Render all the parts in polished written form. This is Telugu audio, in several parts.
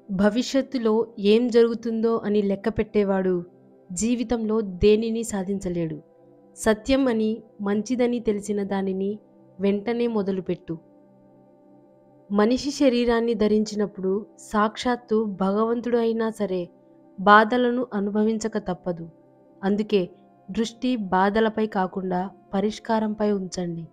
భవిష్యత్తులో ఏం జరుగుతుందో అని లెక్క పెట్టేవాడు జీవితంలో దేనిని సాధించలేడు. సత్యం అని, మంచిదని తెలిసిన దానిని వెంటనే మొదలుపెట్టు. మనిషి శరీరాన్ని ధరించినప్పుడు సాక్షాత్తు భగవంతుడు అయినా సరే బాధలను అనుభవించక తప్పదు. అందుకే దృష్టి బాధలపై కాకుండా పరిష్కారంపై ఉంచండి.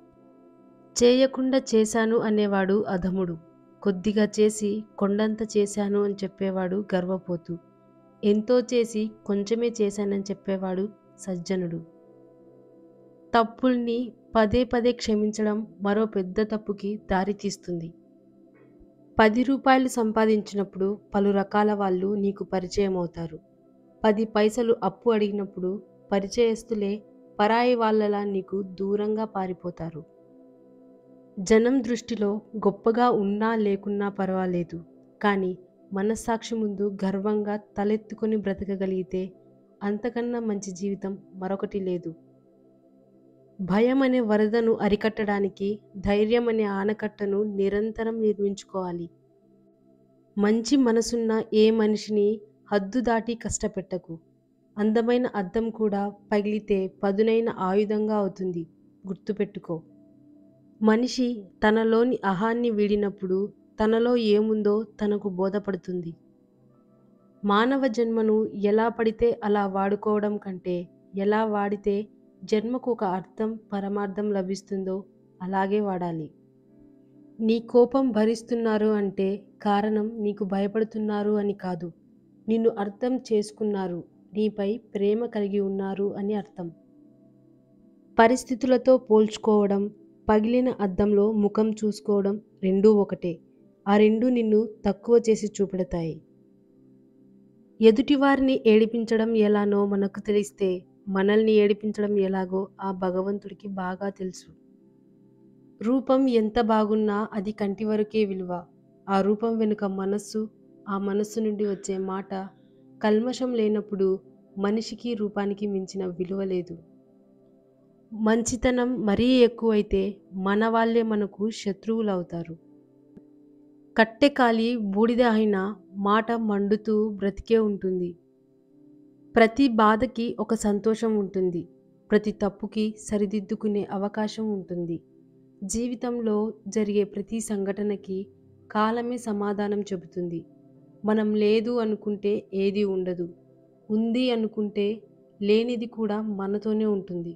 చేయకుండా చేశాను అనేవాడు అధముడు. కొద్దిగా చేసి కొండంత చేశాను అని చెప్పేవాడు గర్వపోతు. ఎంతో చేసి కొంచెమే చేశానని చెప్పేవాడు సజ్జనుడు. తప్పుల్ని పదే పదే క్షమించడం మరో పెద్ద తప్పుకి దారితీస్తుంది. 10 రూపాయలు సంపాదించినప్పుడు పలు రకాల వాళ్ళు నీకు పరిచయం అవుతారు. 10 పైసలు అప్పు అడిగినప్పుడు పరిచయస్తులే పరాయి వాళ్ళలా నీకు దూరంగా పారిపోతారు. జనం దృష్టిలో గొప్పగా ఉన్నా లేకున్నా పర్వాలేదు, కానీ మనస్సాక్షి ముందు గర్వంగా తలెత్తుకొని బ్రతకగలిగితే అంతకన్నా మంచి జీవితం మరొకటి లేదు. భయం అనే వరదను అరికట్టడానికి ధైర్యం అనే ఆనకట్టను నిరంతరం నిర్మించుకోవాలి. మంచి మనసున్న ఏ మనిషిని హద్దు దాటి కష్టపెట్టకు. అందమైన అద్దం కూడా పగిలితే పదునైన ఆయుధంగా అవుతుంది, గుర్తుపెట్టుకో. మనిషి తనలోని అహాన్ని వీడినప్పుడు తనలో ఏముందో తనకు బోధపడుతుంది. మానవ జన్మను ఎలా పడితే అలా వాడుకోవడం కంటే ఎలా వాడితే జన్మకు ఒక అర్థం పరమార్థం లభిస్తుందో అలాగే వాడాలి. నీ కోపం భరిస్తున్నారు అంటే కారణం నీకు భయపడుతున్నారు అని కాదు, నిన్ను అర్థం చేసుకున్నారు, నీపై ప్రేమ కలిగి ఉన్నారు అని అర్థం. పరిస్థితులతో పోల్చుకోవడం, పగిలిన అద్దంలో ముఖం చూసుకోవడం రెండూ ఒకటే. ఆ రెండు నిన్ను తక్కువ చేసి చూపెడతాయి. ఎదుటివారిని ఏడిపించడం ఎలానో మనకు తెలిస్తే మనల్ని ఏడిపించడం ఎలాగో ఆ భగవంతుడికి బాగా తెలుసు. రూపం ఎంత బాగున్నా అది కంటి వరకే విలువ. ఆ రూపం వెనుక మనస్సు, ఆ మనస్సు నుండి వచ్చే మాట కల్మషం లేనప్పుడు మనిషికి రూపానికి మించిన విలువ లేదు. మంచితనం మరీ ఎక్కువైతే మన వాళ్ళే మనకు శత్రువులవుతారు. కట్టె కాలి బూడిద అయినా మాట మండుతూ బ్రతికే ఉంటుంది. ప్రతి బాధకి ఒక సంతోషం ఉంటుంది. ప్రతి తప్పుకి సరిదిద్దుకునే అవకాశం ఉంటుంది. జీవితంలో జరిగే ప్రతి సంఘటనకి కాలమే సమాధానం చెబుతుంది. మనం లేదు అనుకుంటే ఏది ఉండదు, ఉంది అనుకుంటే లేనిది కూడా మనతోనే ఉంటుంది.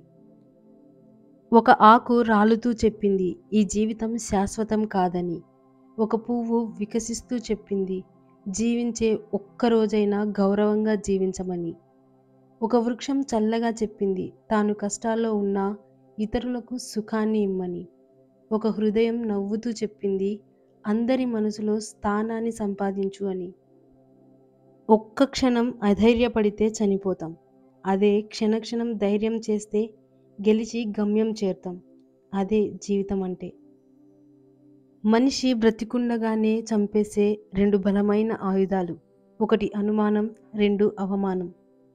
ఒక ఆకు రాలుతూ చెప్పింది ఈ జీవితం శాశ్వతం కాదని. ఒక పువ్వు వికసిస్తూ చెప్పింది జీవించే ఒక్కరోజైనా గౌరవంగా జీవించమని. ఒక వృక్షం చల్లగా చెప్పింది తాను కష్టాల్లో ఉన్నా ఇతరులకు సుఖాన్ని ఇమ్మని. ఒక హృదయం నవ్వుతూ చెప్పింది అందరి మనసులో స్థానాన్ని సంపాదించు అని. ఒక్క క్షణం అధైర్యపడితే చనిపోతాం. అదే క్షణక్షణం ధైర్యం చేస్తే గెలిచి గమ్యం చేరుతాం. అదే జీవితం అంటే. మనిషి బ్రతికుండగానే చంపేసే రెండు బలమైన ఆయుధాలు, ఒకటి అనుమానం, రెండు అవమానం.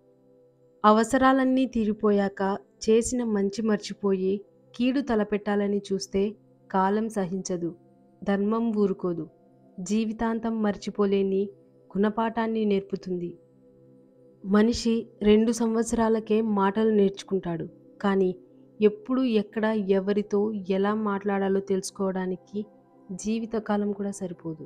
అవసరాలన్నీ తీరిపోయాక చేసిన మంచి మర్చిపోయి కీడు తలపెట్టాలని చూస్తే కాలం సహించదు, ధర్మం ఊరుకోదు. జీవితాంతం మర్చిపోలేని గుణపాఠాన్ని నేర్పుతుంది. మనిషి 2 సంవత్సరాలకే మాటలు నేర్చుకుంటాడు, కానీ ఎప్పుడు ఎక్కడ ఎవరితో ఎలా మాట్లాడాలో తెలుసుకోవడానికి జీవితకాలం కూడా సరిపోదు.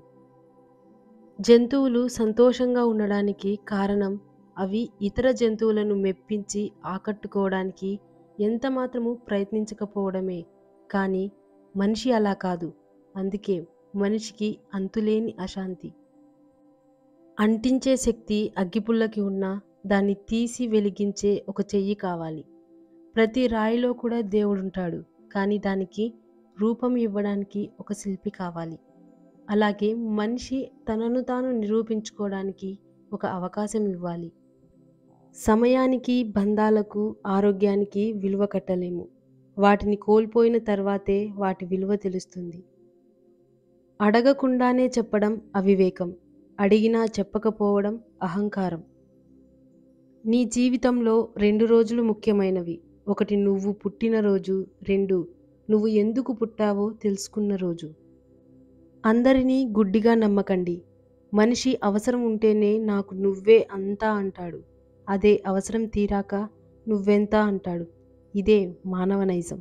జంతువులు సంతోషంగా ఉండడానికి కారణం అవి ఇతర జంతువులను మెప్పించి ఆకట్టుకోవడానికి ఎంత మాత్రము ప్రయత్నించకపోవడమే. కానీ మనిషి అలా కాదు. అందుకే మనిషికి అంతులేని అశాంతి. అంటించే శక్తి అగ్గిపుల్లకి ఉన్నా దాన్ని తీసి వెలిగించే ఒక చెయ్యి కావాలి. ప్రతి రాయిలో కూడా దేవుడుంటాడు, కానీ దానికి రూపం ఇవ్వడానికి ఒక శిల్పి కావాలి. అలాగే మనిషి తనను తాను నిరూపించుకోవడానికి ఒక అవకాశం ఇవ్వాలి. సమయానికి, బంధాలకు, ఆరోగ్యానికి విలువ కట్టలేము. వాటిని కోల్పోయిన తర్వాతే వాటి విలువ తెలుస్తుంది. అడగకుండానే చెప్పడం అవివేకం, అడిగినా చెప్పకపోవడం అహంకారం. నీ జీవితంలో 2 రోజులు ముఖ్యమైనవి. ఒకటి నువ్వు పుట్టిన రోజు, 2 నువ్వు ఎందుకు పుట్టావో తెలుసుకున్న రోజు. అందరినీ గుడ్డిగా నమ్మకండి. మనిషి అవసరం ఉంటేనే నాకు నువ్వే అంతా అంటాడు. అదే అవసరం తీరాక నువ్వెంత అంటాడు. ఇదే మానవ నైజం.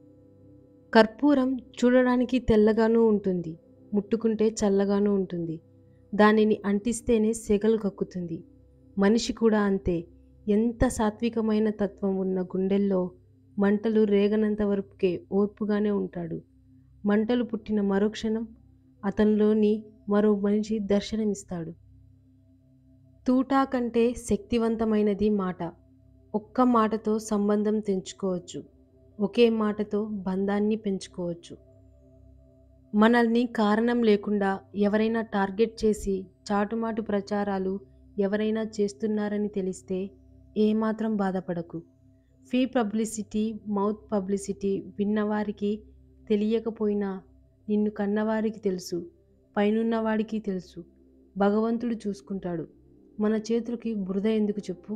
కర్పూరం చూడడానికి తెల్లగానూ ఉంటుంది. ముట్టుకుంటే చల్లగానూ ఉంటుంది. దానిని అంటిస్తేనే సెగలు కక్కుతుంది. మనిషి కూడా అంతే. ఎంత సాత్వికమైన తత్వం ఉన్న గుండెల్లో మంటలు రేగనంత వరకే ఓర్పుగానే ఉంటాడు. మంటలు పుట్టిన మరుక్షణం అతనిలోని మరో మనిషి దర్శనమిస్తాడు. తూటా కంటే శక్తివంతమైనది మాట. ఒక్క మాటతో సంబంధం తెంచుకోవచ్చు. ఒకే మాటతో బంధాన్ని పెంచుకోవచ్చు. మనల్ని కారణం లేకుండా ఎవరైనా టార్గెట్ చేసి చాటుమాటు ప్రచారాలు ఎవరైనా చేస్తున్నారని తెలిస్తే ఏమాత్రం బాధపడకు. ఫ్రీ పబ్లిసిటీ, మౌత్ పబ్లిసిటీ విన్నవారికి తెలియకపోయినా నిన్ను కన్నవారికి తెలుసు. పైనున్నవాడికి తెలుసు. భగవంతుడు చూసుకుంటాడు. మన చేతులకి బురద ఎందుకు చెప్పు?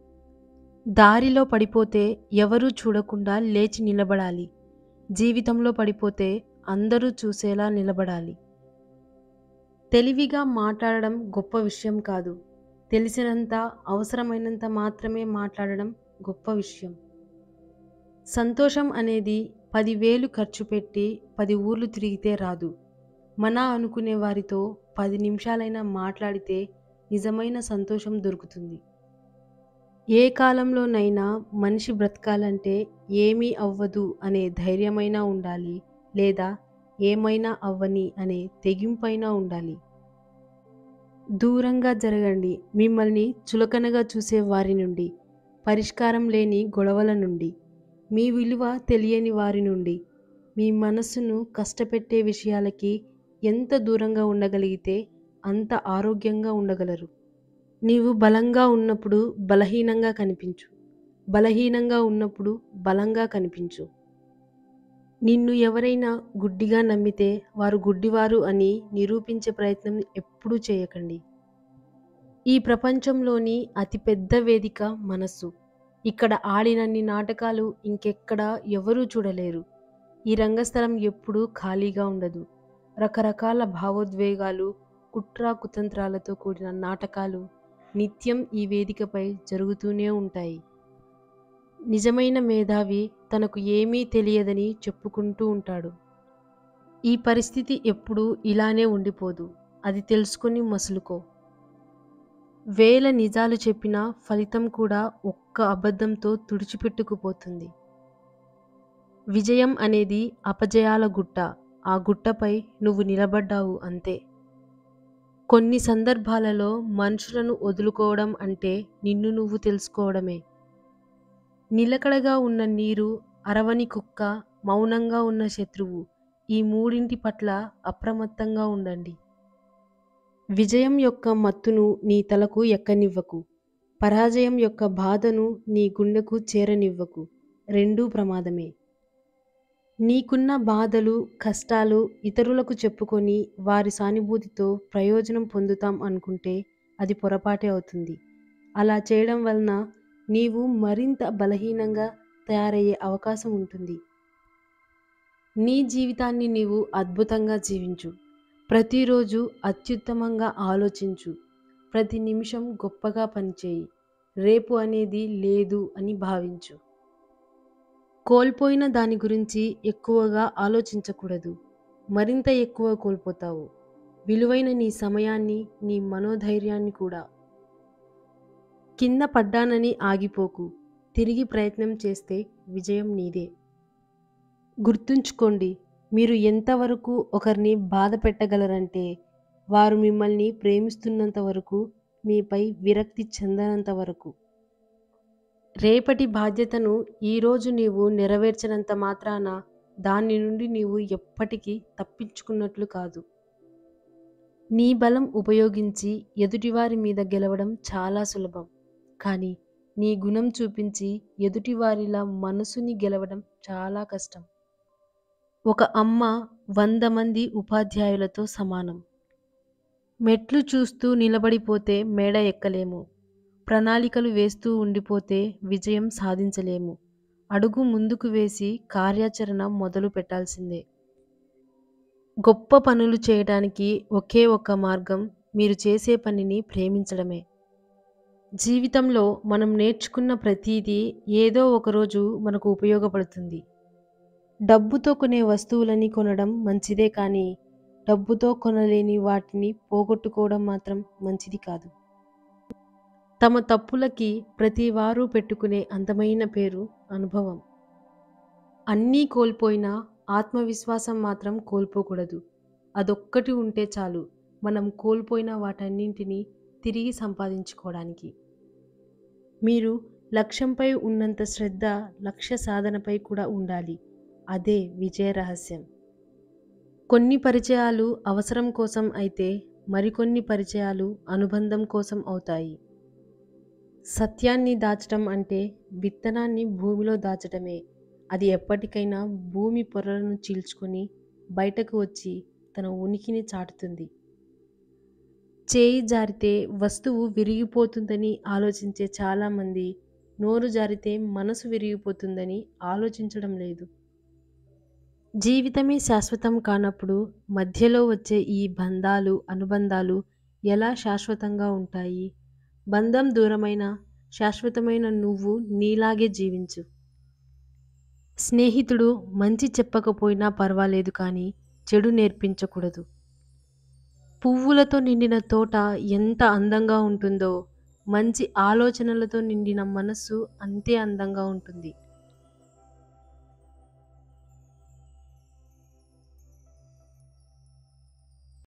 దారిలో పడిపోతే ఎవరూ చూడకుండా లేచి నిలబడాలి. జీవితంలో పడిపోతే అందరూ చూసేలా నిలబడాలి. తెలివిగా మాట్లాడడం గొప్ప విషయం కాదు. తెలిసినంత, అవసరమైనంత మాత్రమే మాట్లాడడం గొప్ప విషయం. సంతోషం అనేది 10,000 ఖర్చు పెట్టి 10 ఊర్లు తిరిగితే రాదు. మన అనుకునే వారితో 10 నిమిషాలైనా మాట్లాడితే నిజమైన సంతోషం దొరుకుతుంది. ఏ కాలంలోనైనా మనిషి బ్రతకాలంటే ఏమీ అవ్వదు అనే ధైర్యమైనా ఉండాలి, లేదా ఏమైనా అవ్వని అనే తెగింపైనా ఉండాలి. దూరంగా జరగండి మిమ్మల్ని చులకనగా చూసే వారి నుండి, పరిష్కారం లేని గొడవల నుండి, మీ విలువ తెలియని వారి నుండి. మీ మనస్సును కష్టపెట్టే విషయాలకి ఎంత దూరంగా ఉండగలిగితే అంత ఆరోగ్యంగా ఉండగలరు. నీవు బలంగా ఉన్నప్పుడు బలహీనంగా కనిపించు. బలహీనంగా ఉన్నప్పుడు బలంగా కనిపించు. నిన్ను ఎవరైనా గుడ్డిగా నమ్మితే వారు గుడ్డివారు అని నిరూపించే ప్రయత్నం ఎప్పుడూ చేయకండి. ఈ ప్రపంచంలోని అతిపెద్ద వేదిక మనస్సు. ఇక్కడ ఆడినన్ని నాటకాలు ఇంకెక్కడా ఎవరూ చూడలేరు. ఈ రంగస్థలం ఎప్పుడూ ఖాళీగా ఉండదు. రకరకాల భావోద్వేగాలు, కుట్ర కుతంత్రాలతో కూడిన నాటకాలు నిత్యం ఈ వేదికపై జరుగుతూనే ఉంటాయి. నిజమైన మేధావి తనకు ఏమీ తెలియదని చెప్పుకుంటూ ఉంటాడు. ఈ పరిస్థితి ఎప్పుడూ ఇలానే ఉండిపోదు. అది తెలుసుకొని మసులుకో. వేల నిజాలు చెప్పినా ఫలితం కూడా ఒక్క అబద్ధంతో తుడిచిపెట్టుకుపోతుంది. విజయం అనేది అపజయాల గుట్ట. ఆ గుట్టపై నువ్వు నిలబడ్డావు అంతే. కొన్ని సందర్భాలలో మనుషులను వదులుకోవడం అంటే నిన్ను నువ్వు తెలుసుకోవడమే. నిలకడగా ఉన్న నీరు, అరవని కుక్క, మౌనంగా ఉన్న శత్రువు, ఈ మూడింటి పట్ల అప్రమత్తంగా ఉండండి. విజయం యొక్క మత్తును నీ తలకు ఎక్కనివ్వకు. పరాజయం యొక్క బాధను నీ గుండెకు చేరనివ్వకు. రెండూ ప్రమాదమే. నీకున్న బాధలు, కష్టాలు ఇతరులకు చెప్పుకొని వారి సానుభూతితో ప్రయోజనం పొందుతాం అనుకుంటే అది పొరపాటే అవుతుంది. అలా చేయడం వలన నీవు మరింత బలహీనంగా తయారయ్యే అవకాశం ఉంటుంది. నీ జీవితాన్ని నీవు అద్భుతంగా జీవించు. ప్రతిరోజు అత్యుత్తమంగా ఆలోచించు. ప్రతి నిమిషం గొప్పగా పనిచేయి. రేపు అనేది లేదు అని భావించు. కోల్పోయిన దాని గురించి ఎక్కువగా ఆలోచించకూడదు. మరింత ఎక్కువ కోల్పోతావు. విలువైన నీ సమయాన్ని, నీ మనోధైర్యాన్ని కూడా. కింద పడ్డానని ఆగిపోకు. తిరిగి ప్రయత్నం చేస్తే విజయం నీదే. గుర్తుంచుకోండి, మీరు ఎంతవరకు ఒకరిని బాధ పెట్టగలరంటే వారు మిమ్మల్ని ప్రేమిస్తున్నంత వరకు, మీపై విరక్తి చెందనంత వరకు. రేపటి బాధ్యతను ఈరోజు నీవు నెరవేర్చినంత మాత్రాన దాని నుండి నీవు ఎప్పటికీ తప్పించుకున్నట్లు కాదు. నీ బలం ఉపయోగించి ఎదుటివారి మీద గెలవడం చాలా సులభం. కానీ నీ గుణం చూపించి ఎదుటివారిలా మనసుని గెలవడం చాలా కష్టం. ఒక అమ్మ 100 మంది ఉపాధ్యాయులతో సమానం. మెట్లు చూస్తూ నిలబడిపోతే మేడ ఎక్కలేము. ప్రణాళికలు వేస్తూ ఉండిపోతే విజయం సాధించలేము. అడుగు ముందుకు వేసి కార్యాచరణ మొదలు పెట్టాల్సిందే. గొప్ప పనులు చేయడానికి ఒకే ఒక్క మార్గం మీరు చేసే పనిని ప్రేమించడమే. జీవితంలో మనం నేర్చుకున్న ప్రతీదీ ఏదో ఒకరోజు మనకు ఉపయోగపడుతుంది. డబ్బుతో కొనే వస్తువులని కొనడం మంచిదే కానీ, డబ్బుతో కొనలేని వాటిని పోగొట్టుకోవడం మాత్రం మంచిది కాదు. తమ తప్పులకి ప్రతి వారు పెట్టుకునే అందమైన పేరు అనుభవం. అన్నీ కోల్పోయినా ఆత్మవిశ్వాసం మాత్రం కోల్పోకూడదు. అదొక్కటి ఉంటే చాలు మనం కోల్పోయిన వాటన్నింటినీ తిరిగి సంపాదించుకోవడానికి. మీరు లక్ష్యంపై ఉన్నంత శ్రద్ధ లక్ష్య సాధనపై కూడా ఉండాలి. అదే విజయ రహస్యం. కొన్ని పరిచయాలు అవసరం కోసం అయితే మరికొన్ని పరిచయాలు అనుబంధం కోసం అవుతాయి. సత్యాన్ని దాచటం అంటే విత్తనాన్ని భూమిలో దాచటమే. అది ఎప్పటికైనా భూమి పొరలను చీల్చుకొని బయటకు వచ్చి తన ఉనికిని చాటుతుంది. చేయి జారితే వస్తువు విరిగిపోతుందని ఆలోచించే చాలామంది నోరు జారితే మనసు విరిగిపోతుందని ఆలోచించడం లేదు. జీవితమే శాశ్వతం కానప్పుడు మధ్యలో వచ్చే ఈ బంధాలు అనుబంధాలు ఎలా శాశ్వతంగా ఉంటాయి? బంధం దూరమైన శాశ్వతమైన నువ్వు నీలాగే జీవించు. స్నేహితుడు మంచి చెప్పకపోయినా పర్వాలేదు కానీ చెడు నేర్పించకూడదు. పువ్వులతో నిండిన తోట ఎంత అందంగా ఉంటుందో మంచి ఆలోచనలతో నిండిన మనస్సు అంతే అందంగా ఉంటుంది.